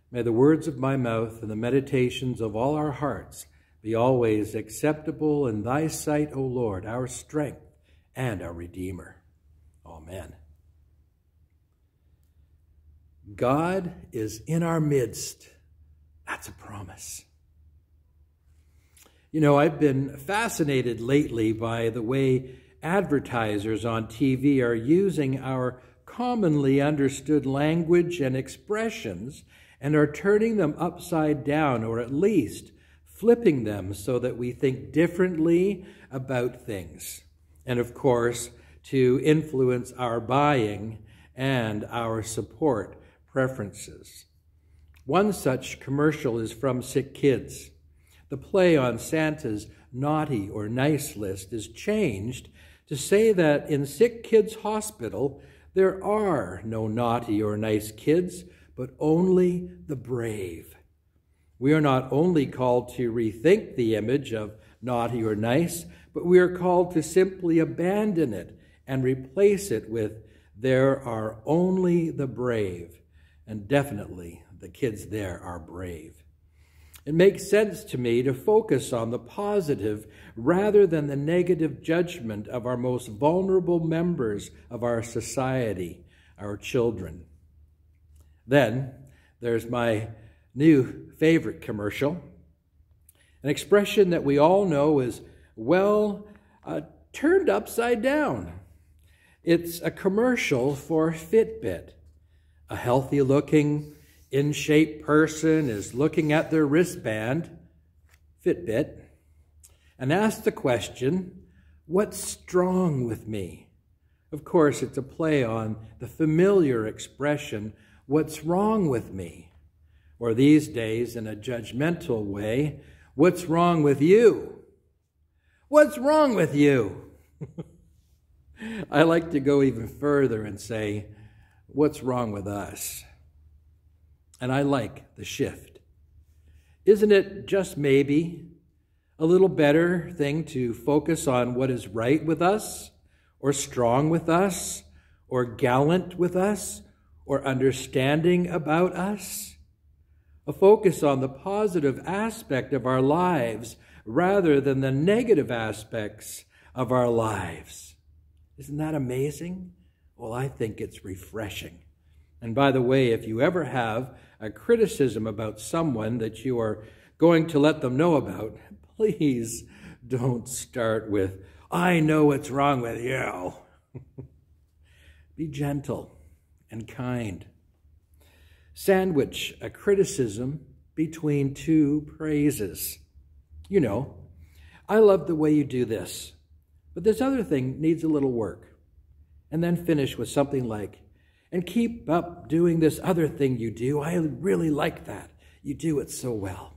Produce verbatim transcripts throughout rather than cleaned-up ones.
May the words of my mouth and the meditations of all our hearts be always acceptable in thy sight, O Lord, our strength and our Redeemer. Amen. God is in our midst. That's a promise. You know, I've been fascinated lately by the way advertisers on T V are using our commonly understood language and expressions and are turning them upside down, or at least flipping them so that we think differently about things. And of course, to influence our buying and our support preferences. One such commercial is from Sick Kids. The play on Santa's naughty or nice list is changed to say that in Sick Kids Hospital, there are no naughty or nice kids, but only the brave. We are not only called to rethink the image of naughty or nice, but we are called to simply abandon it and replace it with there are only the brave. And definitely the kids there are brave. It makes sense to me to focus on the positive rather than the negative judgment of our most vulnerable members of our society, our children. Then there's my new favorite commercial, an expression that we all know is, well, uh, turned upside down. It's a commercial for Fitbit. A healthy-looking, in-shape person is looking at their wristband, Fitbit, and asks the question, what's strong with me? Of course, it's a play on the familiar expression, what's wrong with me? Or these days, in a judgmental way, what's wrong with you? What's wrong with you? I like to go even further and say, what's wrong with us? And I like the shift. Isn't it just maybe a little better thing to focus on what is right with us, or strong with us, or gallant with us, or understanding about us? A focus on the positive aspect of our lives rather than the negative aspects of our lives. Isn't that amazing? Well, I think it's refreshing. And by the way, if you ever have a criticism about someone that you are going to let them know about, please don't start with, I know what's wrong with you. Be gentle and kind. Sandwich a criticism between two praises. You know, I love the way you do this, but this other thing needs a little work. And then finish with something like, and keep up doing this other thing you do. I really like that. You do it so well.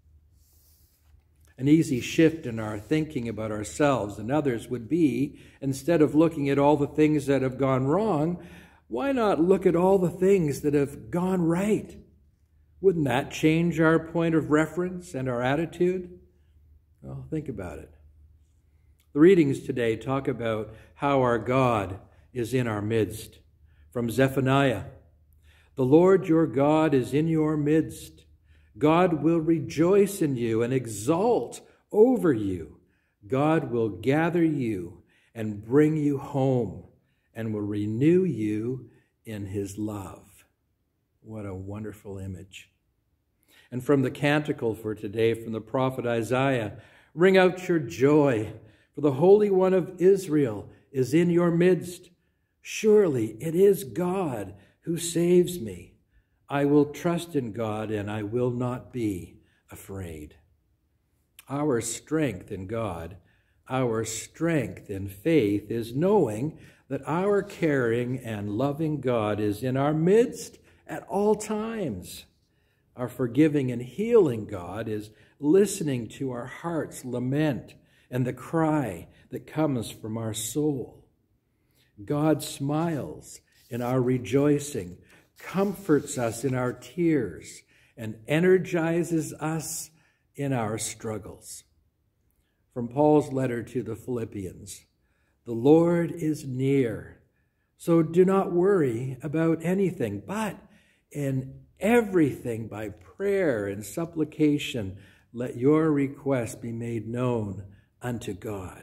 An easy shift in our thinking about ourselves and others would be, instead of looking at all the things that have gone wrong, why not look at all the things that have gone right? Wouldn't that change our point of reference and our attitude? Well, think about it. The readings today talk about how our God is in our midst. From Zephaniah, the Lord your God is in your midst. God will rejoice in you and exult over you. God will gather you and bring you home and will renew you in his love. What a wonderful image. And from the canticle for today, from the prophet Isaiah, ring out your joy, for the Holy One of Israel is in your midst. Surely it is God who saves me. I will trust in God and I will not be afraid. Our strength in God, our strength in faith is knowing that our caring and loving God is in our midst at all times. Our forgiving and healing God is listening to our heart's lament and the cry that comes from our soul. God smiles in our rejoicing, comforts us in our tears, and energizes us in our struggles. From Paul's letter to the Philippians, the Lord is near, so do not worry about anything, but in everything by prayer and supplication, let your requests be made known unto God.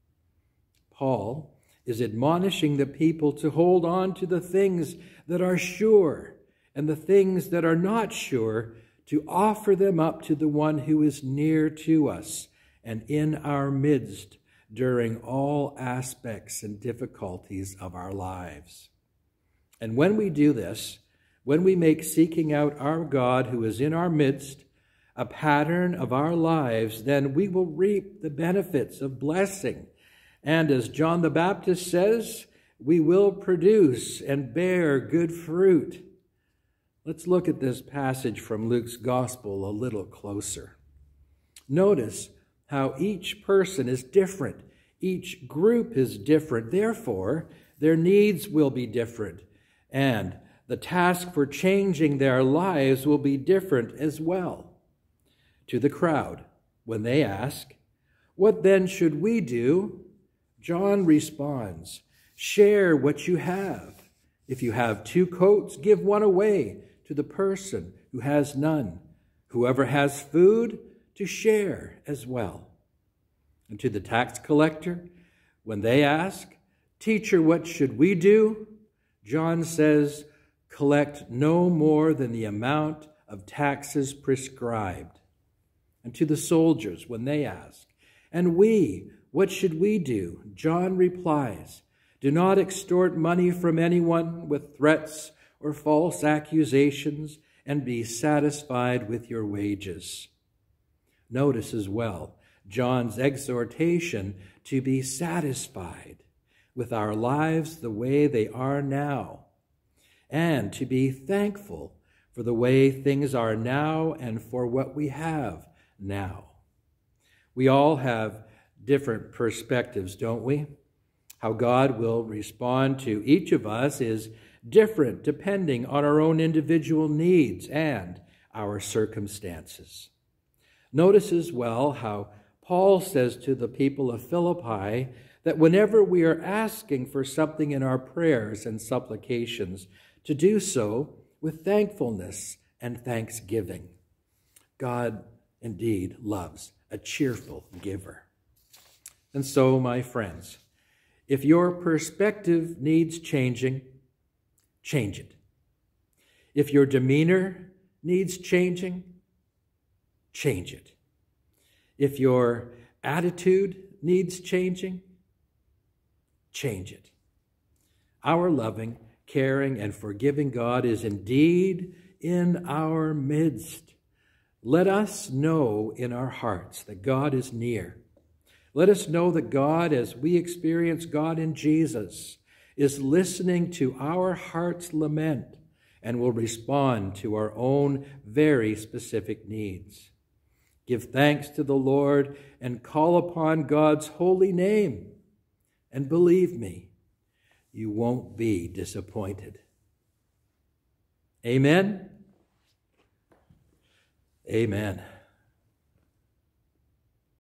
Paul is admonishing the people to hold on to the things that are sure, and the things that are not sure, to offer them up to the one who is near to us and in our midst during all aspects and difficulties of our lives. And when we do this, when we make seeking out our God who is in our midst a pattern of our lives, then we will reap the benefits of blessing. And as John the Baptist says, we will produce and bear good fruit. Let's look at this passage from Luke's Gospel a little closer. Notice how each person is different. Each group is different. Therefore, their needs will be different. And the task for changing their lives will be different as well. To the crowd, when they ask, "What then should we do?" John responds, "Share what you have. If you have two coats, give one away to the person who has none. Whoever has food, to share as well." And to the tax collector, when they ask, "Teacher, what should we do?" John says, "Collect no more than the amount of taxes prescribed." And to the soldiers, when they ask, "And we, what should we do?" John replies, "Do not extort money from anyone with threats or false accusations, and be satisfied with your wages." Notice as well John's exhortation to be satisfied with our lives the way they are now, and to be thankful for the way things are now and for what we have now. We all have different perspectives, don't we? How God will respond to each of us is different depending on our own individual needs and our circumstances. Notice as well how Paul says to the people of Philippi that whenever we are asking for something in our prayers and supplications, to do so with thankfulness and thanksgiving. God indeed loves a cheerful giver. And so, my friends, if your perspective needs changing, change it. If your demeanor needs changing, change it. If your attitude needs changing, change it. Our loving, caring, and forgiving God is indeed in our midst. Let us know in our hearts that God is near. Let us know that God, as we experience God in Jesus, is listening to our heart's lament and will respond to our own very specific needs. Give thanks to the Lord and call upon God's holy name. And believe me, you won't be disappointed. Amen? Amen.